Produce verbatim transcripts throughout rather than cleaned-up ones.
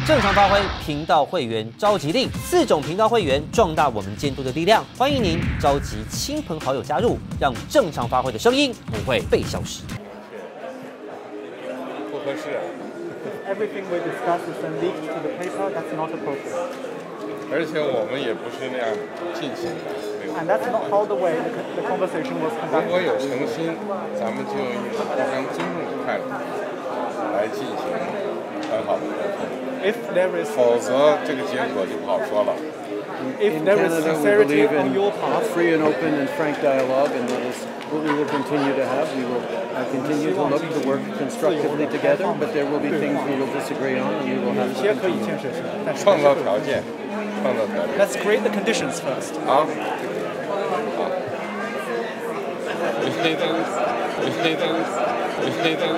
正常发挥频道会员召集令，四种频道会员壮大我们监督的力量。欢迎您召集亲朋好友加入，让正常发挥的声音不会被消失。 不合适。 Everything we discuss is then leaked to the paper. That's not appropriate. 而且我们也不是那样进行的。 And that's not how the way the, the conversation was 如 conducted. 果有诚心，咱们就用一种互相尊重的态度来进行很好的沟通。 If there is, 否则这个结果就不好说了。 if In there is Canada, we sincerity believe on in your part, free and open and frank dialogue, and that is what we will continue to have. We will uh, continue to look to work constructively together, but there will be things we will disagree on, and we will have 有 to 些可以 continue. 建设性，但是创造条件，创造条件。 Let's create the conditions first. 好，好。黑灯，黑灯，黑灯。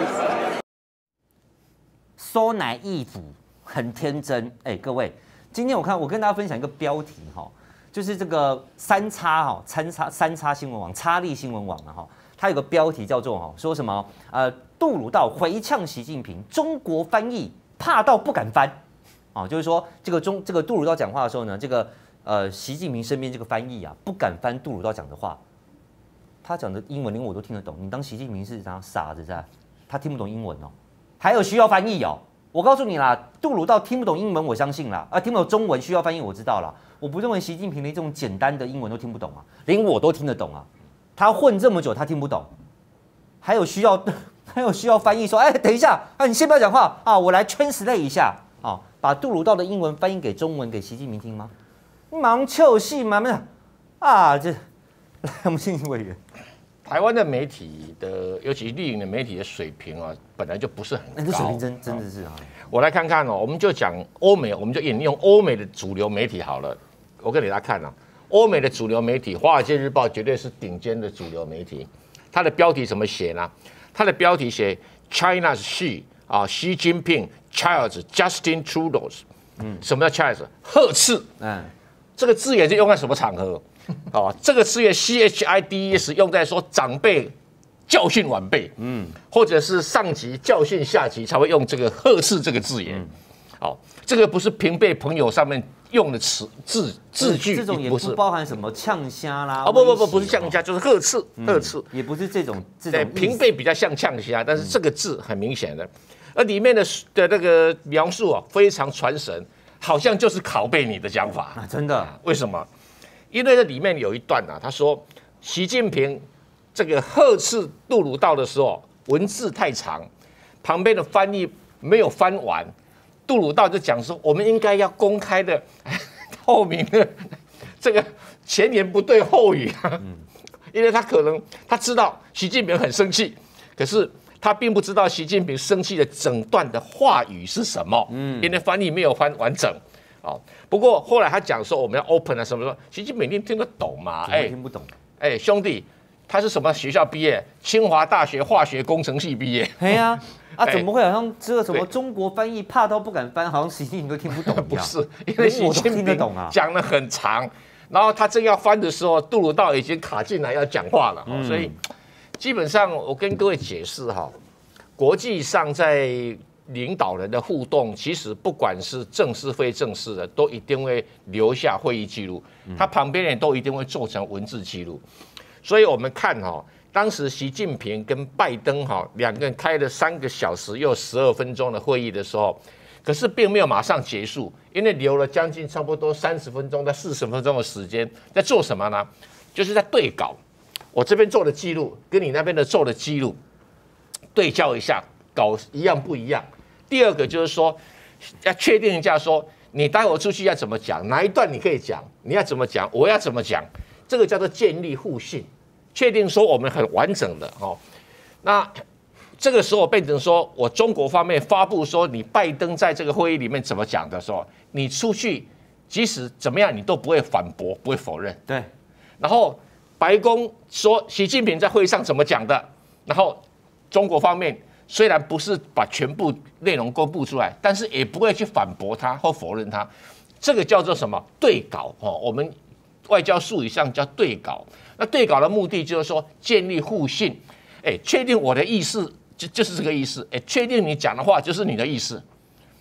So naive，很天真。哎，各位，今天我看我跟大家分享一个标题哈，就是这个三叉哈，三叉三叉新闻网、叉立新闻网啊哈，它有个标题叫做哈，说什么呃，杜鲁道回呛习近平，中国翻译怕到不敢翻，啊，就是说这个中这个杜鲁道讲话的时候呢，这个呃习近平身边这个翻译啊，不敢翻杜鲁道讲的话。 他讲的英文连我都听得懂，你当习近平是啥傻子在？他听不懂英文哦，还有需要翻译哦。我告诉你啦，杜鲁道听不懂英文，我相信啦，啊，听不懂中文需要翻译，我知道啦。我不认为习近平连这种简单的英文都听不懂啊，连我都听得懂啊。他混这么久，他听不懂，还有需要还有需要翻译说，哎，等一下，啊，你先不要讲话啊，我来 translate 一下啊，把杜鲁道的英文翻译给中文给习近平听吗？忙臭戏嘛，没有啊，这来我们信息委员。 台湾的媒体的，尤其绿营的媒体的水平啊，本来就不是很高。 那、欸、这水平真真的是啊！ 我来看看哦，我们就讲欧美，我们就引用欧美的主流媒体好了。我给大家看啊，欧美的主流媒体《华尔街日报》绝对是顶尖的主流媒体。它的标题怎么写呢？它的标题写 China's Xi 啊，Xi Jinping Child's Justin Trudeau's。嗯，什么叫 Child's？ 呵斥。嗯，这个字眼是用在什么场合？ 哦，这个字眼 C H I D E S 用在说长辈教训晚辈，嗯，或者是上级教训下级才会用这个呵斥这个字眼。嗯、好，这个不是平辈朋友上面用的词字字句， 这种也不包含什么呛虾啦。 哦不不不，不是呛虾，就是呵斥，呵斥、 嗯，也不是这种这种。 对，平辈比较像呛虾，但是这个字很明显的，而里面的的那个描述啊，非常传神，好像就是拷贝你的讲法啊，真的？ 为什么？ 因为这里面有一段啊，他说习近平这个呵斥杜鲁道的时候，文字太长，旁边的翻译没有翻完，杜鲁道就讲说，我们应该要公开的、透明的，这个前言不对后语啊，嗯、因为他可能他知道习近平很生气，可是他并不知道习近平生气的整段的话语是什么，嗯，因为翻译没有翻完整。 哦，不过后来他讲说我们要 open 啊什么说，习近平一定听得懂嘛？ 哎，听不懂。 哎，兄弟，他是什么学校毕业？清华大学化学工程系毕业。 哎呀，啊，怎么会好像这个什么中国翻译怕到不敢翻，好像习近平都听不懂一样？ 不是，因为习近平讲得很长，然后他正要翻的时候，杜鲁道已经卡进来要讲话了，嗯、所以基本上我跟各位解释哈，国际上在 领导人的互动，其实不管是正式非正式的，都一定会留下会议记录。他旁边人都一定会做成文字记录。所以我们看哈，当时习近平跟拜登哈两个人开了三个小时又十二分钟的会议的时候，可是并没有马上结束，因为留了将近差不多三十分钟到四十分钟的时间，在做什么呢？就是在对稿。我这边做的记录跟你那边的做的记录对照一下，稿一样不一样。 第二个就是说，要确定一下说，你待会出去要怎么讲，哪一段你可以讲，你要怎么讲，我要怎么讲，这个叫做建立互信，确定说我们很完整的哦。那这个时候变成说我中国方面发布说，你拜登在这个会议里面怎么讲的时候，你出去即使怎么样，你都不会反驳，不会否认。 对。 然后白宫说习近平在会议上怎么讲的，然后中国方面。 虽然不是把全部内容公布出来，但是也不会去反驳他或否认他，这个叫做什么对稿哦？我们外交术语上叫对稿。那对稿的目的就是说建立互信，哎，确定我的意思就就是这个意思，哎，确定你讲的话就是你的意思。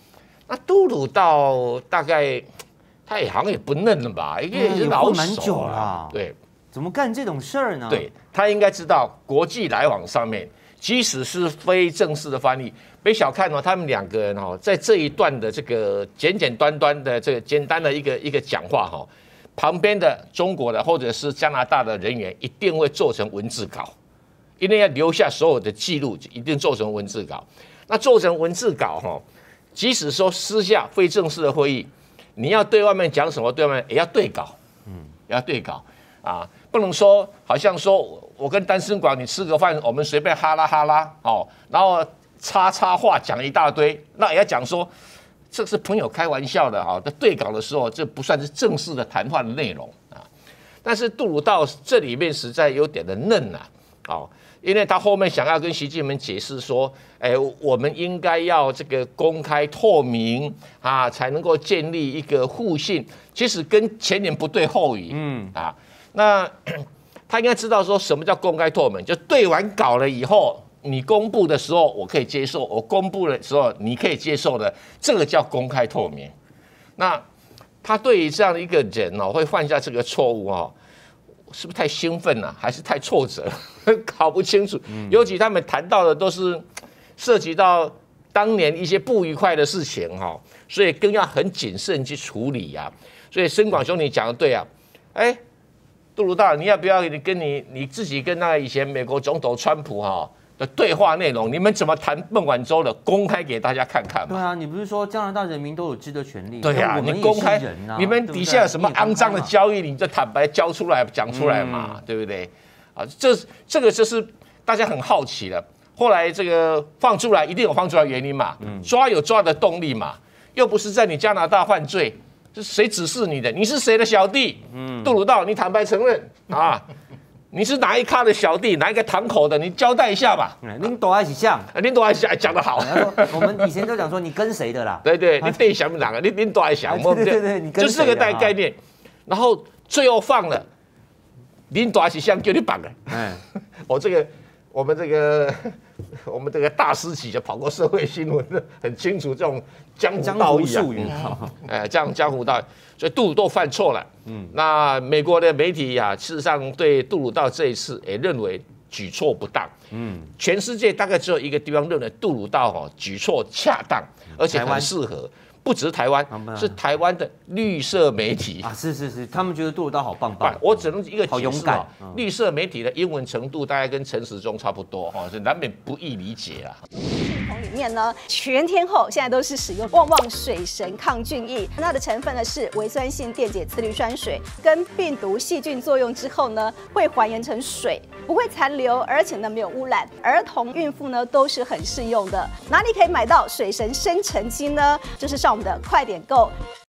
那杜鲁道大概他也好像也不嫩了吧，因为也老蛮久了， 对， 怎么干这种事儿呢？ 对他应该知道国际来往上面，即使是非正式的翻译，别小看哦，他们两个人哦，在这一段的这个简简单单的这个简单的一个一个讲话哈，旁边的中国的或者是加拿大的人员一定会做成文字稿，一定要留下所有的记录，一定做成文字稿。那做成文字稿哈，即使说私下非正式的会议，你要对外面讲什么，对外面也要对稿，嗯，也要对稿啊，不能说好像说我跟单身广你吃个饭，我们随便哈拉哈拉哦，然后插插话讲一大堆，那也要讲说这是朋友开玩笑的啊。在对稿的时候，这不算是正式的谈话的内容啊。但是杜鲁道这里面实在有点的嫩啊，哦。因为他后面想要跟习近平解释说，哎，我们应该要这个公开透明啊，才能够建立一个互信。其实跟前言不对后语，嗯啊，那他应该知道说什么叫公开透明，就对完稿了以后，你公布的时候我可以接受，我公布的时候你可以接受的，这个叫公开透明。那他对于这样的一个人哦，会犯下这个错误哦。是不是太兴奋了、啊，还是太挫折？搞不清楚。尤其他们谈到的都是涉及到当年一些不愉快的事情哈，所以更要很谨慎去处理呀、啊。所以申广兄你讲的对啊，哎，杜鲁道，你要不要你跟你你自己跟那个以前美国总统川普哈的对话内容，你们怎么谈孟晚舟的，公开给大家看看嘛？ 对啊，你不是说加拿大人民都有知的权利？ 对啊，你公开，你们底下有什么肮脏的交易，你就坦白交出来讲出来嘛，嗯、对不对？啊，这这个就是大家很好奇了。后来这个放出来，一定有放出来的原因嘛，嗯、抓有抓的动力嘛，又不是在你加拿大犯罪，是谁指示你的？你是谁的小弟？嗯，杜鲁道，你坦白承认啊。你是哪一咖的小弟，哪一个堂口的？你交代一下吧。 您多爱起像， 您多爱想讲得好。 我们以前都讲说你跟谁的啦？ 对对，你对想哪个？你您多爱想， 对对对，你就是这个概概念。然后最后放了，您多爱起像叫你绑了。哎，我这个我们这个我们这个大师级就跑过社会新闻的，很清楚这种江湖道义啊。哎，这样江湖道义。所以杜鲁道犯错了，嗯，那美国的媒体啊，事实上对杜鲁道这一次也认为举措不当，嗯，全世界大概只有一个地方认为杜鲁道哦举措恰当，而且很适合，不只是台湾，是台湾的绿色媒体啊，是是是，他们觉得杜鲁道好棒棒， 我只能一个好勇敢， 绿色媒体的英文程度大概跟陈时中差不多哈，是难免不易理解啊。 里面呢，全天候现在都是使用旺旺水神抗菌液，它的成分呢是微酸性电解次氯酸水，跟病毒细菌作用之后呢，会还原成水，不会残留，而且呢没有污染，儿童、孕妇呢都是很适用的。哪里可以买到水神生成机呢？就是上我们的快点购。